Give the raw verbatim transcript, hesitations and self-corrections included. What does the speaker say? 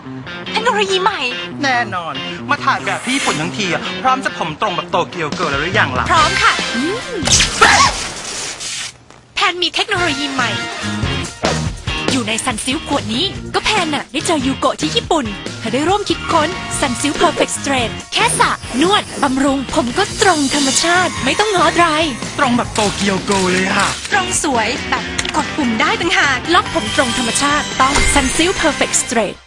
เทคโนโลยีใหม่แน่นอนมาถ่ายแบบที่ญี่ปุ่นทั้งทีอะพร้อมจะผมตรงแบบโตเกียวเกิร์ลแล้วหรือยังล่ะพร้อมค่ะแพนมีเทคโนโลยีใหม่อยู่ในซันซิลขวดนี้ก็แพนน่ะได้เจอยูโกะที่ญี่ปุ่นเธอได้ร่วมคิดค้นซันซิลเพอร์เฟกต์สเตรทแค่สระนวดบำรุงผมก็ตรงธรรมชาติไม่ต้องง้อไรตรงแบบโตเกียวเกิร์ลเลยค่ะตรงสวยแบบกดปุ่มได้ต่างหากล็อกผมตรงธรรมชาติต้องซันซิลเพอร์เฟกต์สเตรท